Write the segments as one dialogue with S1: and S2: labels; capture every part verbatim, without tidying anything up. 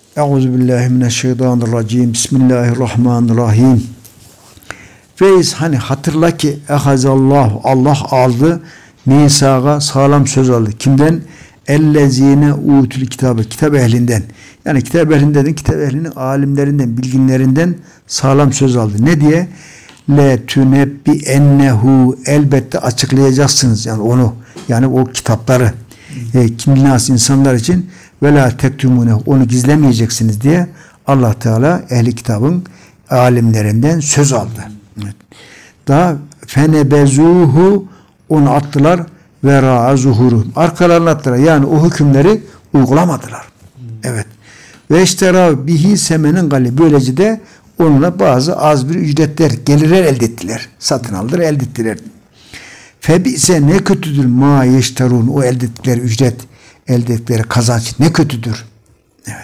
S1: Euzubillahimineşşeytanirracim. Bismillahirrahmanirrahim. Feyiz hani hatırla ki ehazallahu Allah aldı misaga sağlam söz aldı. Kimden? Ellezine utul kitabı kitap ehlinden. Yani kitap ehlinden, kitap ehlinin alimlerinden, bilginlerinden sağlam söz aldı. Ne diye? Le tünebbi ennehu elbette açıklayacaksınız yani onu yani o kitapları e, kimlinas insanlar için ve la tektumune onu gizlemeyeceksiniz diye Allah Teala ehli kitabın alimlerinden söz aldı. Evet. Daha fenebezuhu onu attılar ve ra'a zuhuru arkalarına attılar. Yani o hükümleri uygulamadılar. Evet. Ve iştera bihi semenin gali böylece de onunla bazı az bir ücretler, gelirler elde ettiler. Satın aldılar, elde ettiler. Febise ne kötüdür ma yeşterun o elde ettikleri ücret, elde ettikleri kazanç ne kötüdür. Evet.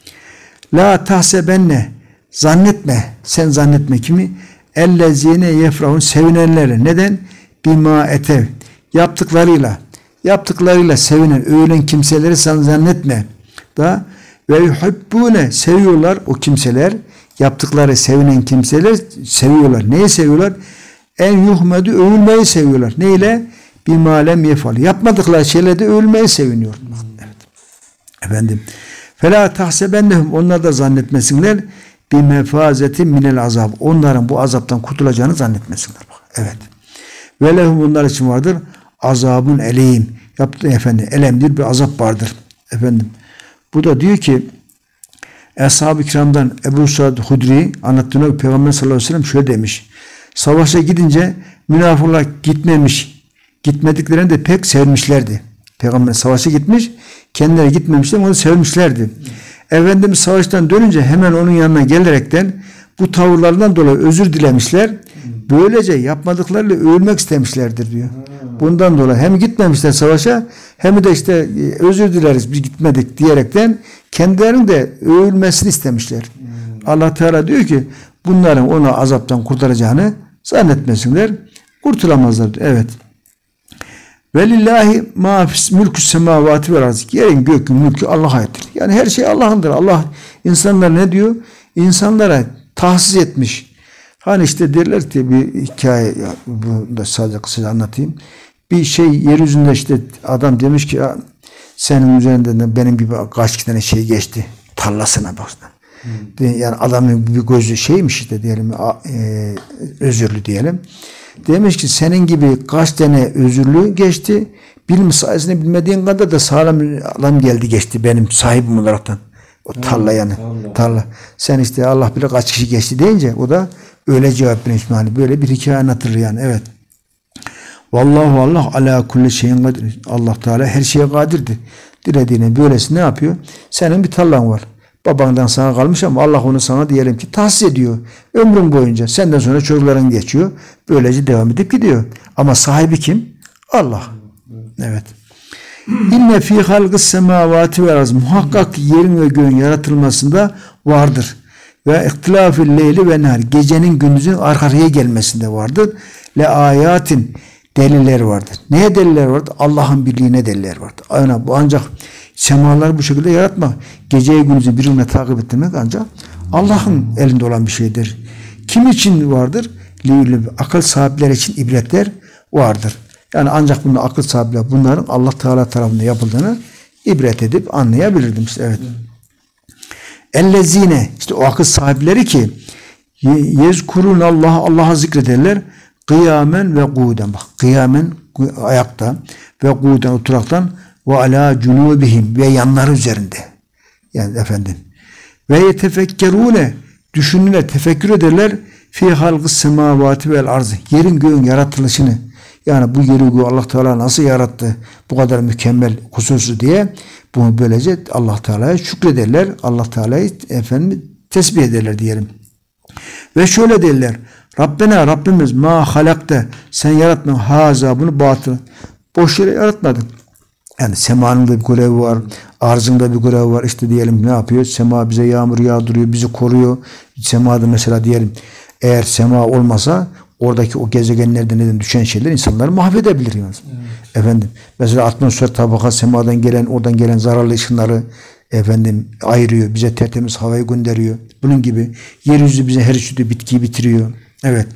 S1: La tahsebenne zannetme, sen zannetme kimi? Ellezine yefrahun sevinenleri. Neden? Bima etev yaptıklarıyla, yaptıklarıyla sevinen, övülen kimseleri sen zannetme. Da ve yuhibbune seviyorlar o kimseler. Yaptıkları sevinen kimseler seviyorlar. Neyi seviyorlar? En yuhmedu övülmeyi seviyorlar. Neyle? Bir malem yefal. Yapmadıkları şeylerde övülmeyi seviniyor. Hmm. Evet. Efendim. Fela tahsebennehum onlar da zannetmesinler bir mefazeti minel azab. Onların bu azaptan kurtulacağını zannetmesinler. Evet. Ve lehum bunlar için vardır. Azabun eleyim. Yaptığı efendim elemdir bir azap vardır. Efendim. Bu da diyor ki Ashab-ı Kiram'dan Ebu Said Hudri anlattığında Peygamber sallallahu aleyhi ve sellem şöyle demiş. Savaşa gidince münafıklar gitmemiş. Gitmediklerini de pek sevmişlerdi. Peygamber savaşa gitmiş. Kendileri gitmemişler onu sevmişlerdi. Efendimiz savaştan dönünce hemen onun yanına gelerekten bu tavırlarından dolayı özür dilemişler. Böylece yapmadıklarıyla övülmek istemişlerdir diyor. Bundan dolayı hem gitmemişler savaşa hem de işte özür dileriz biz gitmedik diyerekten kendilerinin de övülmesini istemişler. Hmm. Allah Teala diyor ki bunların onu azaptan kurtaracağını zannetmesinler. Kurtulamazlar. Evet. Velillahi ma fis mülkü semavati vel arz. Yerin gökün mülkü Allah'a aittir. Yani her şey Allah'ındır. Allah insanlar ne diyor? İnsanlara tahsis etmiş. Hani işte derler ki bir hikaye ya, bunu da sadece kısaca anlatayım. Bir şey yeryüzünde işte adam demiş ki ya, senin üzerinden benim gibi kaç tane şey geçti tarlasına baksana. Hmm. Yani adamın bir gözü şeymiş işte diyelim e, özürlü diyelim. Demiş ki senin gibi kaç tane özürlü geçti. Bilim sayesinde bilmediğin kadar da sağlam adam geldi geçti benim sahibim olaraktan. O tarla yani. Allah. Tarla. Sen işte Allah bilir kaç kişi geçti deyince o da öyle cevap vermiş. Yani böyle bir hikaye anlatılır yani. Evet. Vallahu Allah ala kulli şeyin kadir. Allah Teala her şeye kadirdir. Dilediğine böylesi ne yapıyor? Senin bir tarlan var. Babandan sana kalmış ama Allah onu sana diyelim ki tahsis ediyor. Ömrün boyunca. Senden sonra çocukların geçiyor. Böylece devam edip gidiyor. Ama sahibi kim? Allah. Evet. İnne fî halgıs semâvâti vel arz. Muhakkak yerin ve göğün yaratılmasında vardır. Ve ihtilâfil leyli ve nehar. Gecenin gündüzün arka arkaya gelmesinde vardır. Le ayatin deliller vardır. Neye deliller vardır? Allah'ın birliğine deliller vardır. Aynen bu ancak semaları bu şekilde yaratmak, geceyi gündüzü birbirine takip ettirmek ancak Allah'ın elinde olan bir şeydir. Kim için vardır? Akıl sahipleri için ibretler vardır. Yani ancak bunu akıl sahipleri bunların Allah Teala tarafından yapıldığını ibret edip anlayabilirdim. İşte, evet. Ellezine işte o akıl sahipleri ki yezkurun Allah Allah'a zikrederler kıyamen ve guden bak kıyamen ayakta ve guden oturaktan ve ala cunubihim ve yanları üzerinde yani efendim ve yetefekkerune düşünürler tefekkür ederler fi halgı semavati vel arzı yerin göğün yaratılışını yani bu yeri göğü Allah Teala nasıl yarattı bu kadar mükemmel kusursuz diye bunu böylece Allah Teala'ya şükrederler Allah Teala'yı efendim tesbih ederler diyelim ve şöyle derler Rabbena Rabbimiz ma halakta sen yaratmadın haza bunu batıl boş yere yaratmadın. Yani semanın da bir görevi var, arzın da bir görevi var. İşte diyelim ne yapıyor? Sema bize yağmur yağdırıyor, bizi koruyor. Semada mesela diyelim eğer sema olmasa oradaki o gezegenlerden neden düşen şeyler insanları mahvedebilir. Yani. Evet. Efendim mesela atmosfer tabaka semadan gelen oradan gelen zararlı ışınları efendim ayırıyor. Bize tertemiz havayı gönderiyor. Bunun gibi yeryüzü bize her türlü bitkiyi bitiriyor. Evet.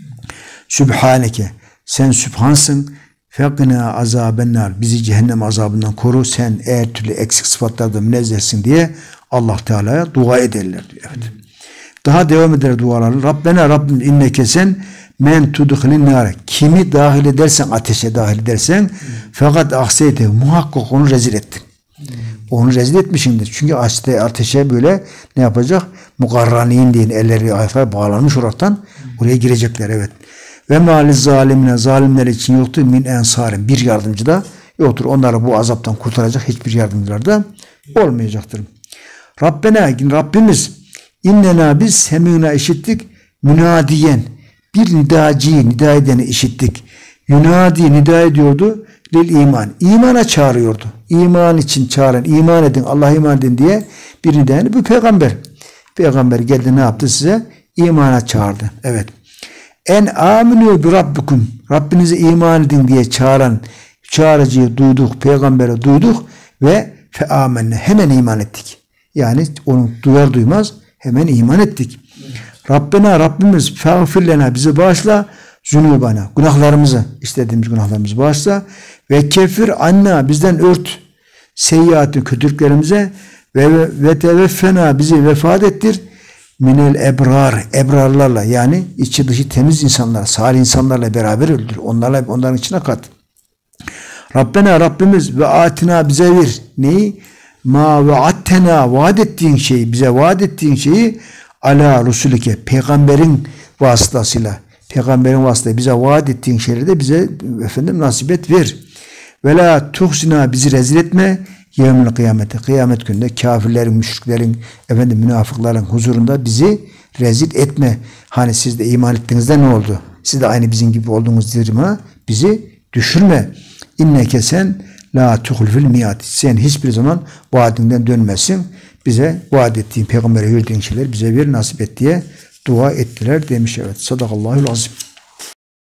S1: Sübhaneke. Sen sübhansın. Fekina azabennar. Bizi cehennem azabından koru. Sen her türlü eksik sıfatlardan münezzehsin diye Allah Teala'ya dua ederler diyor. Evet. Daha devam eder duaları. Rabbena Rabbim inneke sen men tudkhilin nar. Kimi dahil edersen, ateşe dahil edersen, hmm. fakat ahseyte, muhakkak onu rezil ettin. Hmm. Onu rezil etmişsindir. Çünkü ateşe, ateşe böyle ne yapacak? Mukarranin diye elleri ayakları bağlanmış olaraktan hmm. oraya girecekler. Evet. Ve maliz zalimine, zalimler için yoktur min ensarın. Bir yardımcı da yoktur. Onları bu azaptan kurtaracak hiçbir yardımcılar da olmayacaktır. Rabbena, Rabbimiz İnnena biz semîna işittik, münadiyen bir nidacıyı, nida edeni işittik. Yunadi nida ediyordu lil iman. İmana çağırıyordu. İman için çağıran, iman edin, Allah'a iman edin diye bir nida. Yani bu peygamber. Peygamber geldi ne yaptı size? İmana çağırdı. Evet. En aminu bi rabbikum. Rabbinize iman edin diye çağıran çağrıcıyı duyduk, peygamberi duyduk ve fe amenne. Hemen iman ettik. Yani onu duyar duymaz hemen iman ettik. Rabbena Rabbimiz feğfirlena bizi bağışla zunubana günahlarımızı istediğimiz günahlarımızı bağışla ve kefir anna bizden ört seyyiatı kötülüklerimize ve ve teveffena bizi vefat ettir minel ebrar ebrarlarla yani içi dışı temiz insanlar salih insanlarla beraber öldür. Onlarla onların içine kat. Rabbena Rabbimiz ve atina bize ver neyi? Ma vaattena vaat ettiğin şeyi bize vaat ettiğin şeyi ala rusulike peygamberin vasıtasıyla peygamberin vasıtasıyla bize vaat ettiğin şeyleri de bize efendim nasip et ver. Ve la tuhsina bizi rezil etme yevmül kıyamete kıyamet gününde kafirlerin, müşriklerin, efendim münafıkların huzurunda bizi rezil etme. Hani siz de iman ettiğinizde ne oldu? Siz de aynı bizim gibi olduğunuz duruma bizi düşürme. İnneke sen la tuhlfil miyat. Sen hiçbir zaman vaadinden dönmezsin. Bize vaat ettiğin, peygambere verdiğin şeyler bize ver, nasip et diye dua ettiler demiş. Evet. Sadakallahul azim.